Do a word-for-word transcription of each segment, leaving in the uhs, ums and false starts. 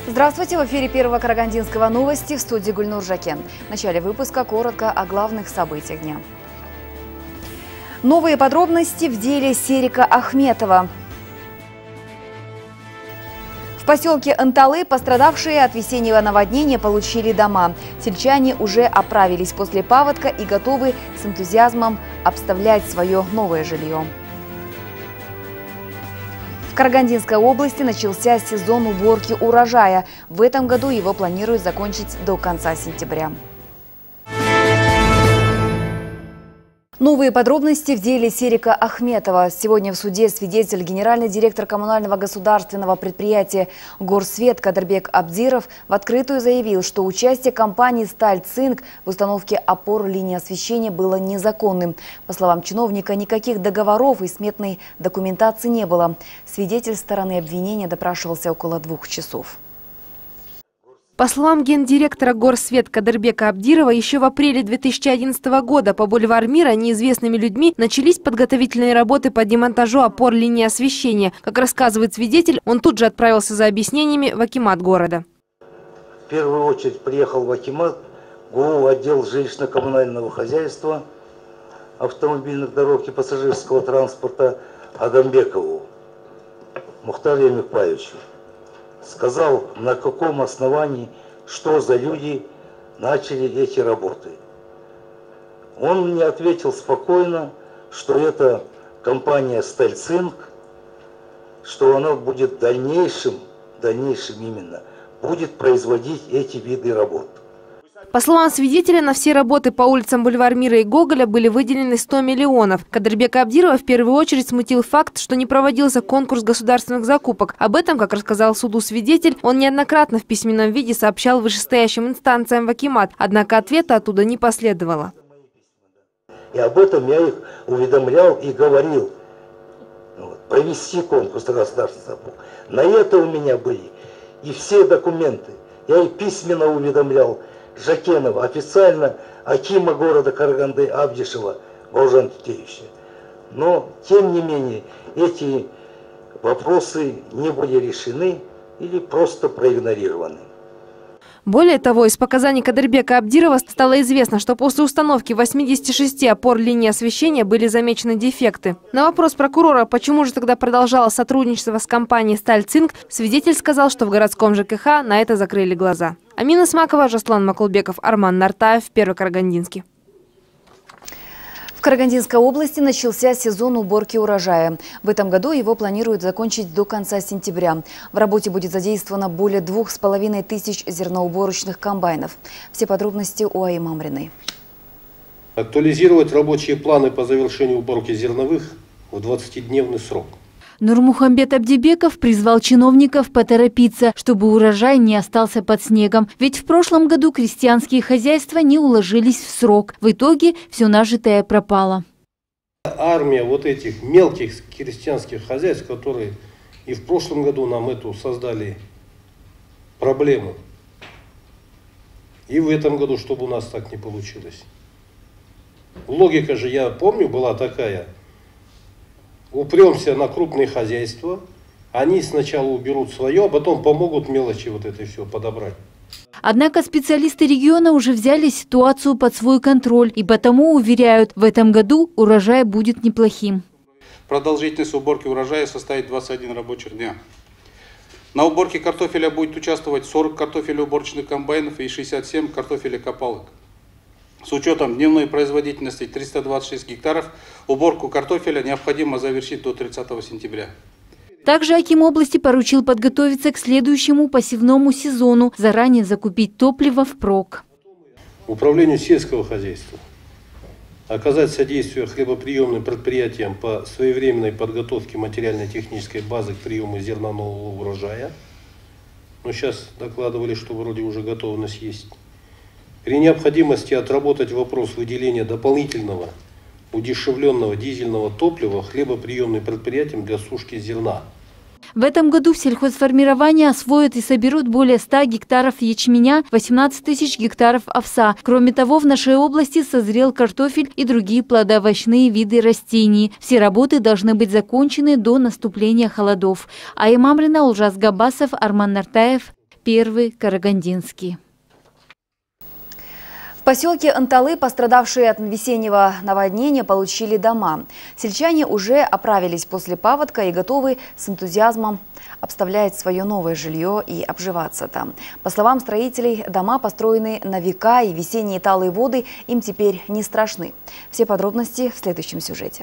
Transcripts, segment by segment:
Здравствуйте! В эфире Первого Карагандинского новости, в студии Гульнур Жакен. В начале выпуска коротко о главных событиях дня. Новые подробности в деле Серика Ахметова. В поселке Анталы пострадавшие от весеннего наводнения получили дома. Сельчане уже оправились после паводка и готовы с энтузиазмом обставлять свое новое жилье. В Карагандинской области начался сезон уборки урожая. В этом году его планируют закончить до конца сентября. Новые подробности в деле Серика Ахметова. Сегодня в суде свидетель, генеральный директор коммунального государственного предприятия «Горсвет» Кадырбек Абдиров в открытую заявил, что участие компании «Стальцинк» в установке опор линии освещения было незаконным. По словам чиновника, никаких договоров и сметной документации не было. Свидетель стороны обвинения допрашивался около двух часов. По словам гендиректора «Горсвет» Кадырбека Абдирова, еще в апреле две тысячи одиннадцатого года по бульвар Мира неизвестными людьми начались подготовительные работы по демонтажу опор линии освещения. Как рассказывает свидетель, он тут же отправился за объяснениями в акимат города. В первую очередь приехал в акимат, ГУ отдел жилищно-коммунального хозяйства, автомобильных дорог и пассажирского транспорта Адамбекову Мухтару Михпаевичу. Сказал, на каком основании, что за люди начали эти работы. Он мне ответил спокойно, что это компания «Стальцинк», что она будет в дальнейшем, в дальнейшем именно, будет производить эти виды работ. По словам свидетеля, на все работы по улицам бульвар Мира и Гоголя были выделены сто миллионов. Кадырбека Абдирова в первую очередь смутил факт, что не проводился конкурс государственных закупок. Об этом, как рассказал суду свидетель, он неоднократно в письменном виде сообщал вышестоящим инстанциям в акимат, однако ответа оттуда не последовало. И об этом я их уведомлял и говорил. Вот, провести конкурс государственных закупок. На это у меня были и все документы. Я их письменно уведомлял Жакенова, официально акима города Караганды Абдишева Бауыржан Тутеевича. Но, тем не менее, эти вопросы не были решены или просто проигнорированы. Более того, из показаний Кадырбека Абдирова стало известно, что после установки восьмидесяти шести опор линии освещения были замечены дефекты. На вопрос прокурора, почему же тогда продолжалось сотрудничество с компанией «Стальцинк», свидетель сказал, что в городском ЖКХ на это закрыли глаза. Амина Смакова, Жаслан Макулбеков, Арман Нартаев, Первый Карагандинский. В Карагандинской области начался сезон уборки урожая. В этом году его планируют закончить до конца сентября. В работе будет задействовано более двух с половиной тысяч зерноуборочных комбайнов. Все подробности у Аи Мамриной. Актуализировать рабочие планы по завершению уборки зерновых в двадцатидневный срок. Нурмухамбет Абдибеков призвал чиновников поторопиться, чтобы урожай не остался под снегом. Ведь в прошлом году крестьянские хозяйства не уложились в срок. В итоге все нажитое пропало. Армия вот этих мелких крестьянских хозяйств, которые и в прошлом году нам эту создали проблему. И в этом году, чтобы у нас так не получилось. Логика же, я помню, была такая. Упремся на крупные хозяйства, они сначала уберут свое, а потом помогут мелочи вот это все подобрать. Однако специалисты региона уже взяли ситуацию под свой контроль и потому уверяют, в этом году урожай будет неплохим. Продолжительность уборки урожая составит двадцать один рабочих дня. На уборке картофеля будет участвовать сорок картофелеуборочных комбайнов и шестьдесят семь картофелекопалок. С учетом дневной производительности триста двадцать шесть гектаров, уборку картофеля необходимо завершить до тридцатого сентября. Также аким области поручил подготовиться к следующему посевному сезону, заранее закупить топливо впрок. Управлению сельского хозяйства оказать содействие хлебоприемным предприятиям по своевременной подготовке материально-технической базы к приему зернового урожая. Но сейчас докладывали, что вроде уже готовность есть. При необходимости отработать вопрос выделения дополнительного удешевленного дизельного топлива хлебоприемным предприятиям для сушки зерна. В этом году в сельхозформировании освоят и соберут более ста гектаров ячменя, восемнадцать тысяч гектаров овса. Кроме того, в нашей области созрел картофель и другие плодоовощные виды растений. Все работы должны быть закончены до наступления холодов. Аи Мамрина, Улжас Габасов, Арман Нартаев, Первый Карагандинский. В поселке Анталы пострадавшие от весеннего наводнения получили дома. Сельчане уже оправились после паводка и готовы с энтузиазмом обставлять свое новое жилье и обживаться там. По словам строителей, дома построены на века, и весенние талые воды им теперь не страшны. Все подробности в следующем сюжете.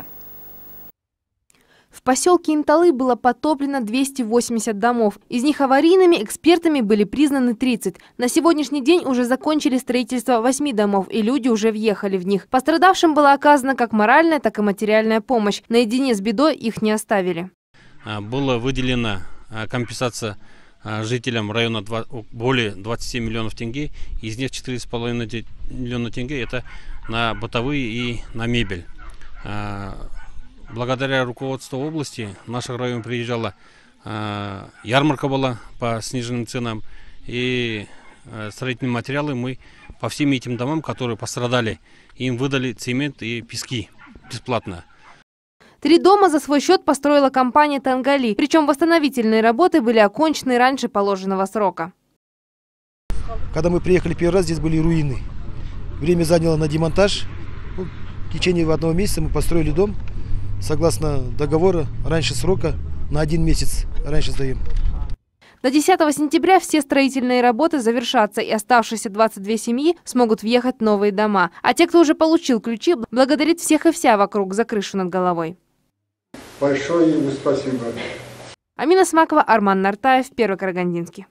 В поселке Инталы было потоплено двести восемьдесят домов. Из них аварийными экспертами были признаны тридцать. На сегодняшний день уже закончили строительство восьми домов, и люди уже въехали в них. Пострадавшим была оказана как моральная, так и материальная помощь. Наедине с бедой их не оставили. Была выделена компенсация жителям района более двадцати семи миллионов тенге. Из них четыре с половиной миллиона тенге это на бытовые и на мебель. Благодаря руководству области в наш район приезжала э, ярмарка была по сниженным ценам, и э, строительные материалы мы по всем этим домам, которые пострадали, им выдали цемент и пески бесплатно. Три дома за свой счет построила компания «Тангали», причем восстановительные работы были окончены раньше положенного срока. Когда мы приехали первый раз, здесь были руины. Время заняло на демонтаж. В течение одного месяца мы построили дом. Согласно договора, раньше срока, на один месяц раньше сдаем. До десятого сентября все строительные работы завершатся, и оставшиеся двадцать две семьи смогут въехать в новые дома. А те, кто уже получил ключи, благодарит всех и вся вокруг за крышу над головой. Большое ему спасибо. Амина Смакова, Арман Нартаев, Первый Карагандинский.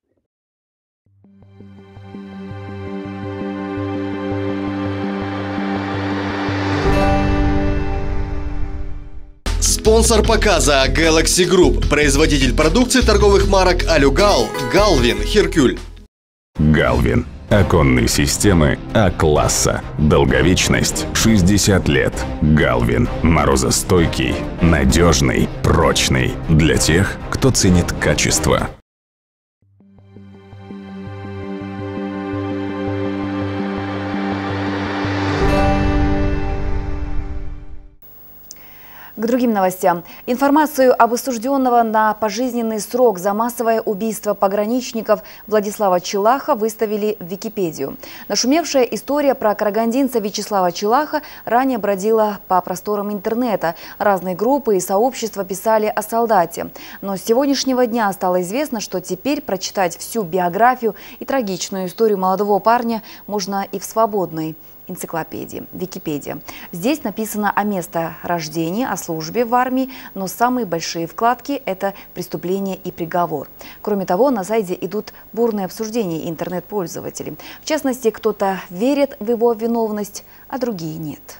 Спонсор показа Galaxy Group, производитель продукции торговых марок Алюгал, Галвин, Херкюль. Галвин. Оконные системы А-класса. Долговечность шестьдесят лет. Галвин. Морозостойкий, надежный, прочный. Для тех, кто ценит качество. К другим новостям. Информацию об осужденного на пожизненный срок за массовое убийство пограничников Владислава Челаха выставили в Википедию. Нашумевшая история про карагандинца Вячеслава Челаха ранее бродила по просторам интернета. Разные группы и сообщества писали о солдате. Но с сегодняшнего дня стало известно, что теперь прочитать всю биографию и трагичную историю молодого парня можно и в свободной энциклопедии, Википедия. Здесь написано о месте рождения, о службе в армии, но самые большие вкладки – это преступление и приговор. Кроме того, на сайте идут бурные обсуждения интернет-пользователей. В частности, кто-то верит в его виновность, а другие нет.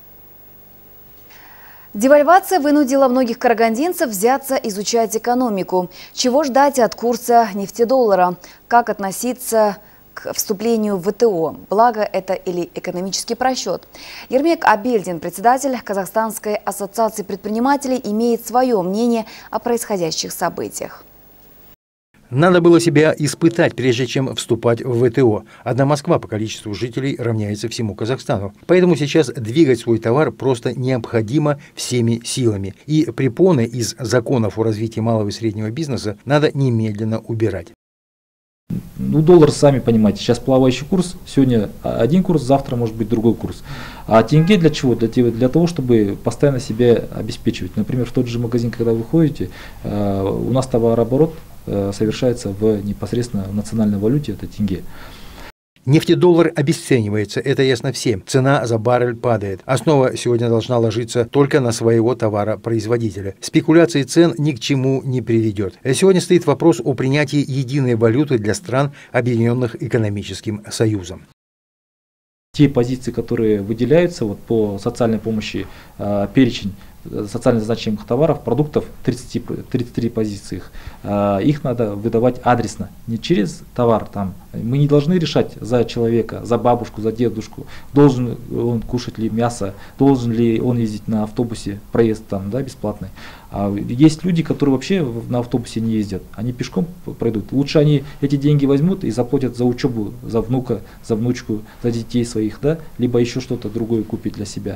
Девальвация вынудила многих карагандинцев взяться изучать экономику. Чего ждать от курса нефтедоллара? Как относиться к вступлению в ВТО? Благо это или экономический просчет? Ермек Абельдин, председатель Казахстанской ассоциации предпринимателей, имеет свое мнение о происходящих событиях. Надо было себя испытать, прежде чем вступать в ВТО. Одна Москва по количеству жителей равняется всему Казахстану. Поэтому сейчас двигать свой товар просто необходимо всеми силами. И препоны из законов о развитии малого и среднего бизнеса надо немедленно убирать. Ну, доллар, сами понимаете, сейчас плавающий курс. Сегодня один курс, завтра может быть другой курс. А тенге для чего? Для, для того, чтобы постоянно себя обеспечивать. Например, в тот же магазин, когда вы ходите, у нас товарооборот совершается в непосредственно в национальной валюте, это тенге. Нефтедоллар обесценивается, это ясно всем. Цена за баррель падает. Основа сегодня должна ложиться только на своего товаропроизводителя. Спекуляции цен ни к чему не приведет. Сегодня стоит вопрос о принятии единой валюты для стран, объединенных экономическим союзом. Те позиции, которые выделяются вот, по социальной помощи, э, перечень социально значимых товаров, продуктов, тридцать, тридцать три позиции, их, их надо выдавать адресно, не через товар. Там. Мы не должны решать за человека, за бабушку, за дедушку, должен он кушать ли мясо, должен ли он ездить на автобусе, проезд там, да, бесплатный. А есть люди, которые вообще на автобусе не ездят, они пешком пройдут. Лучше они эти деньги возьмут и заплатят за учебу, за внука, за внучку, за детей своих, да, либо еще что-то другое купить для себя.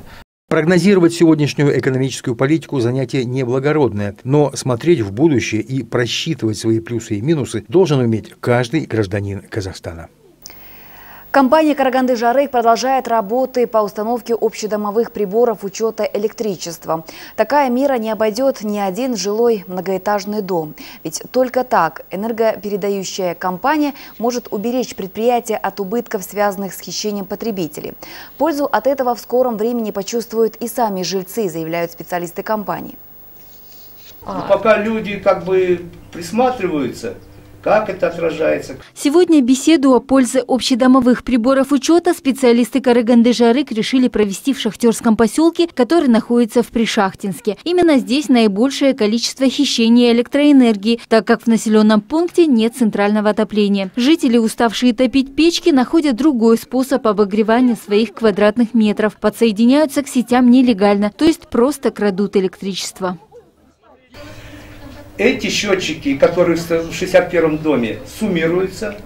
Прогнозировать сегодняшнюю экономическую политику занятие неблагородное, но смотреть в будущее и просчитывать свои плюсы и минусы должен уметь каждый гражданин Казахстана. Компания «Караганды-Жарык» продолжает работы по установке общедомовых приборов учета электричества. Такая мера не обойдет ни один жилой многоэтажный дом. Ведь только так энергопередающая компания может уберечь предприятие от убытков, связанных с хищением потребителей. Пользу от этого в скором времени почувствуют и сами жильцы, заявляют специалисты компании. Пока люди как бы присматриваются, как это отражается. Сегодня беседу о пользе общедомовых приборов учета специалисты Караганды-Жарык решили провести в шахтерском поселке, который находится в Пришахтинске. Именно здесь наибольшее количество хищения электроэнергии, так как в населенном пункте нет центрального отопления. Жители, уставшие топить печки, находят другой способ обогревания своих квадратных метров. Подсоединяются к сетям нелегально, то есть просто крадут электричество. Эти счетчики, которые в шестьдесят первом доме, суммируются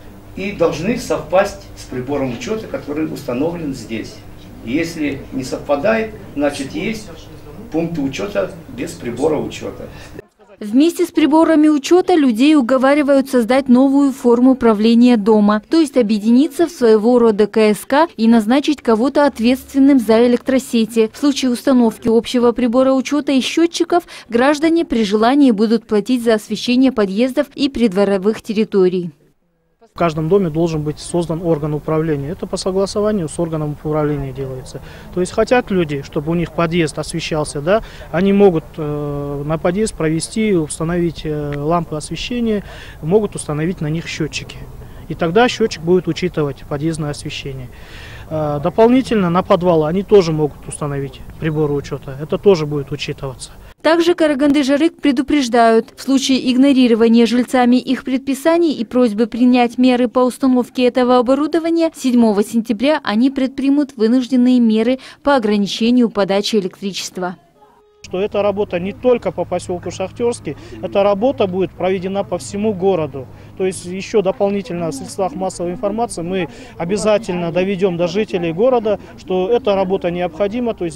и должны совпасть с прибором учета, который установлен здесь. Если не совпадает, значит есть пункты учета без прибора учета. Вместе с приборами учета людей уговаривают создать новую форму управления дома, то есть объединиться в своего рода КСК и назначить кого-то ответственным за электросети. В случае установки общего прибора учета и счетчиков граждане при желании будут платить за освещение подъездов и придворовых территорий. В каждом доме должен быть создан орган управления. Это по согласованию с органом управления делается. То есть хотят люди, чтобы у них подъезд освещался, да, они могут э, на подъезд провести, установить э, лампы освещения, могут установить на них счетчики. И тогда счетчик будет учитывать подъездное освещение. Э, дополнительно на подвалы они тоже могут установить приборы учета. Это тоже будет учитываться. Также Караганды-Жарык предупреждают, в случае игнорирования жильцами их предписаний и просьбы принять меры по установке этого оборудования, седьмого сентября они предпримут вынужденные меры по ограничению подачи электричества. Что эта работа не только по поселку Шахтерский, эта работа будет проведена по всему городу. То есть еще дополнительно в средствах массовой информации мы обязательно доведем до жителей города, что эта работа необходима. То есть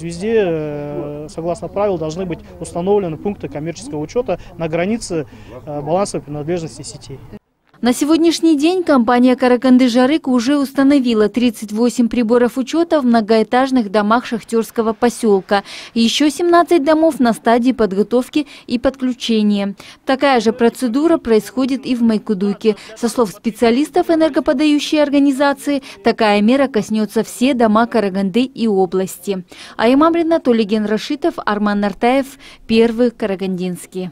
везде, согласно правил, должны быть установлены пункты коммерческого учета на границе балансовой принадлежности сетей. На сегодняшний день компания Караганды-Жарык уже установила тридцать восемь приборов учета в многоэтажных домах шахтерского поселка. Еще семнадцать домов на стадии подготовки и подключения. Такая же процедура происходит и в Майкудуке. Со слов специалистов энергоподающей организации, такая мера коснется все дома Караганды и области. Аймам Рина, Толиген Рашитов, Арман Нартаев, Первый Карагандинский.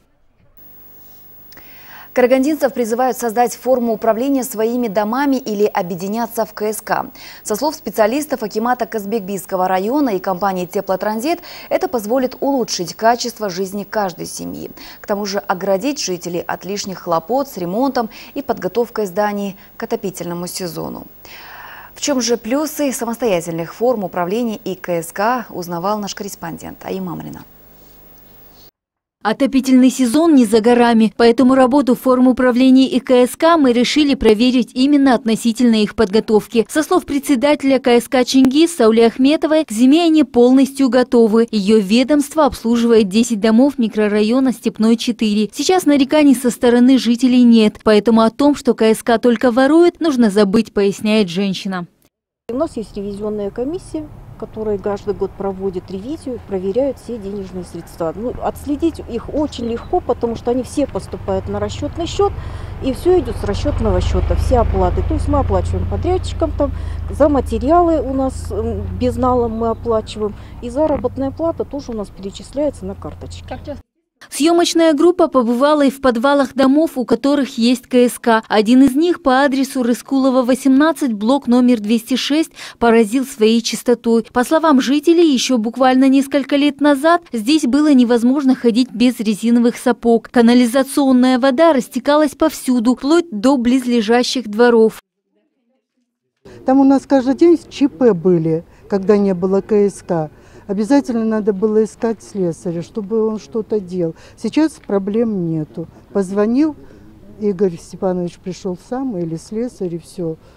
Карагандинцев призывают создать форму управления своими домами или объединяться в КСК. Со слов специалистов акимата Казбекбийского района и компании «Теплотранзит», это позволит улучшить качество жизни каждой семьи. К тому же оградить жителей от лишних хлопот с ремонтом и подготовкой зданий к отопительному сезону. В чем же плюсы самостоятельных форм управления и КСК, узнавал наш корреспондент Аймам Рина. Отопительный сезон не за горами, поэтому работу форм управления и КСК мы решили проверить именно относительно их подготовки. Со слов председателя КСК «Чингиз» Саули Ахметовой, к зиме они полностью готовы. Ее ведомство обслуживает десять домов микрорайона Степной четыре. Сейчас нареканий со стороны жителей нет, поэтому о том, что КСК только ворует, нужно забыть, поясняет женщина. У нас есть ревизионная комиссия, которые каждый год проводят ревизию, проверяют все денежные средства. Ну, отследить их очень легко, потому что они все поступают на расчетный счет, и все идет с расчетного счета, все оплаты. То есть мы оплачиваем подрядчикам, там, за материалы у нас безналом мы оплачиваем, и заработная плата тоже у нас перечисляется на карточки. Съемочная группа побывала и в подвалах домов, у которых есть КСК. Один из них по адресу Рыскулова, восемнадцать, блок номер двести шесть, поразил своей чистотой. По словам жителей, еще буквально несколько лет назад здесь было невозможно ходить без резиновых сапог. Канализационная вода растекалась повсюду, вплоть до близлежащих дворов. Там у нас каждый день ЧП были, когда не было КСК. Обязательно надо было искать слесаря, чтобы он что-то делал. Сейчас проблем нету. Позвонил, Игорь Степанович пришел сам, или слесарь, и все.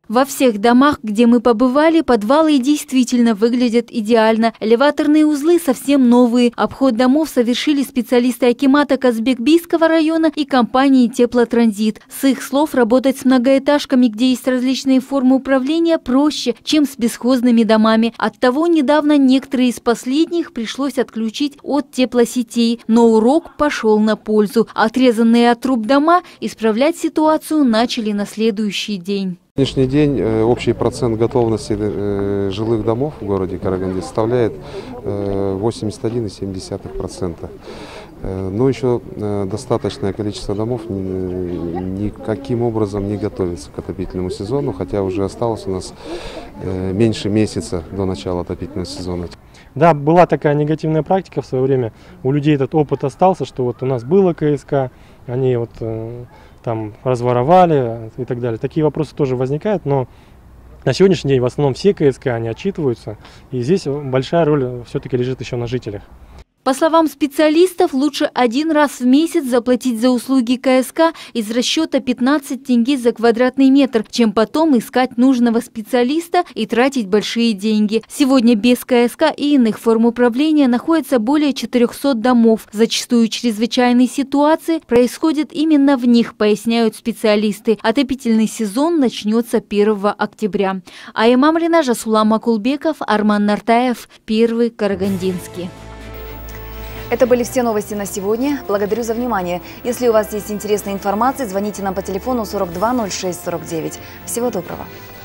Во всех домах, где мы побывали, подвалы действительно выглядят идеально. Элеваторные узлы совсем новые. Обход домов совершили специалисты акимата Казбекбийского района и компании «Теплотранзит». С их слов, работать с многоэтажками, где есть различные формы управления, проще, чем с бесхозными домами. Оттого недавно некоторые из последних пришлось отключить от теплосетей. Но урок пошел на пользу. Отрезанные от труб дома исправлять ситуацию начали на следующий день. На сегодняшний день общий процент готовности жилых домов в городе Караганде составляет восемьдесят один и семь десятых процента. Но еще достаточное количество домов никаким образом не готовится к отопительному сезону, хотя уже осталось у нас меньше месяца до начала отопительного сезона. Да, была такая негативная практика в свое время. У людей этот опыт остался, что вот у нас было КСК, они вот там разворовали и так далее. Такие вопросы тоже возникают, но на сегодняшний день в основном все КСК, они отчитываются, и здесь большая роль все-таки лежит еще на жителях. По словам специалистов, лучше один раз в месяц заплатить за услуги КСК из расчета пятнадцать тенге за квадратный метр, чем потом искать нужного специалиста и тратить большие деньги. Сегодня без КСК и иных форм управления находится более четырёхсот домов. Зачастую чрезвычайные ситуации происходят именно в них, поясняют специалисты. Отопительный сезон начнется первого октября. Аймам Рина, Жасулан Макулбеков, Арман Нартаев, Первый Карагандинский. Это были все новости на сегодня. Благодарю за внимание. Если у вас есть интересная информация, звоните нам по телефону сорок два ноль шесть сорок девять. Всего доброго.